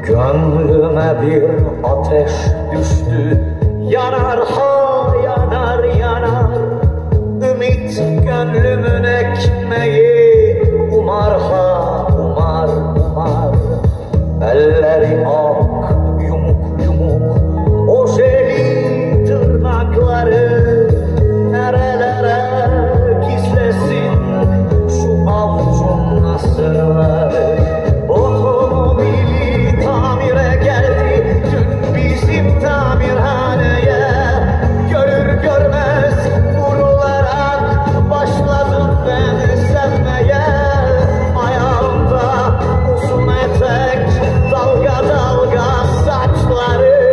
Gönlüme bir ateş düştü, yanar ha yanar yanar. Ümit gönlümün ekmeği, umar ha umar umar. Elleri ak yumuk yumuk, ojeli tırnakları nerelere gizlesin şu avucun nasırları. Otomobili tamire geldi dün bizim tamirhaneye. Görür görmez vurularak başladım ben sevmeye. Ayağımda uzun etek, dalga dalga saçları.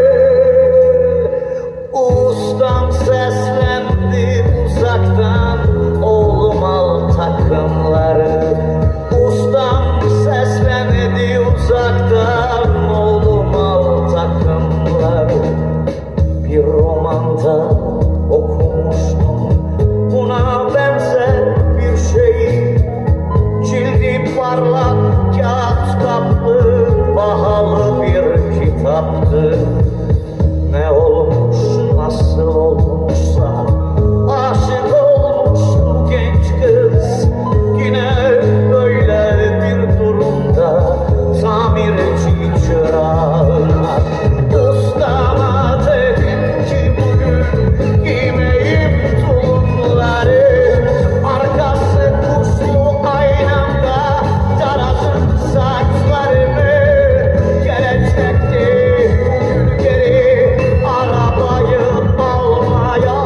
Ustam seslendi uzaktan, oğlum al takımları. Ustam seslendi uzaktan, oğlum al takımları. Bir romanda okumuştum buna benzer bir şey. Cildi parlak kağıt kaplı, pahalı bir kitaptı. Ne olmuş nasıl olmuşsa aşık olmuş bu genç kız. Yine böyle bir durumda tamirci çırağına. Ustama dedim ki bugün giymeyip tulumları. Arkası kuşlu aynamda tarasın saçlarımı. Gelecekti bugün geri arabayı almaya.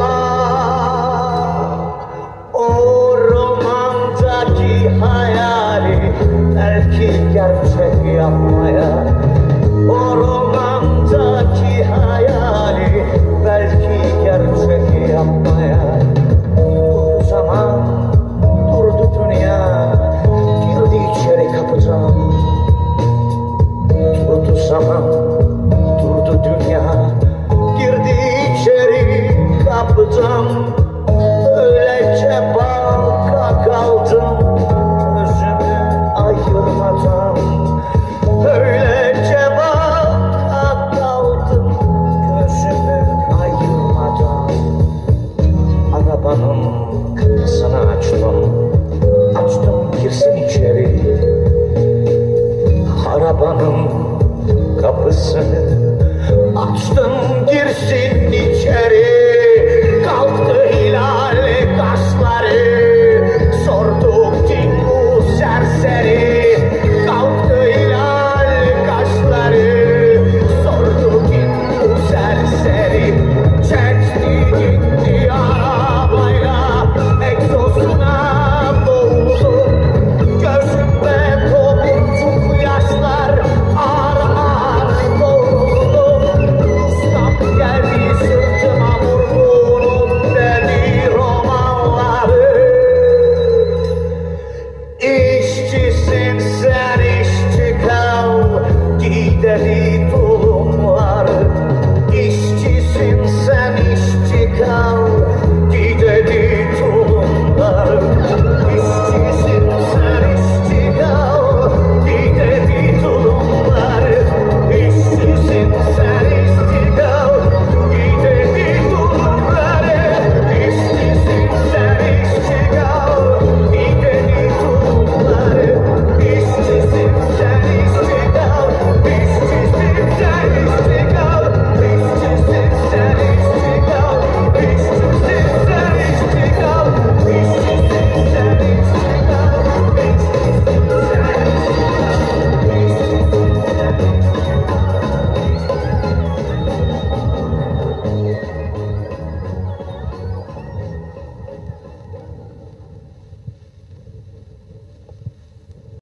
O romandaki hayali belki gerçek yapmaya. O romandaki hayali belki gerçek yapmaya. Durdu zaman, durdu dünya, girdi içeri kapıdan. Durdu zaman, durdu dünya, girdi içeri kapıdan. Öylece baka kaldım, gözümü ayırmadan. Öylece baka kaldım, gözümü ayırmadan. Arabanın kapısını açtım, açtım girsin içeri. Arabanın kapısını açtım girsin içeri. Kalktı hilal kaşları.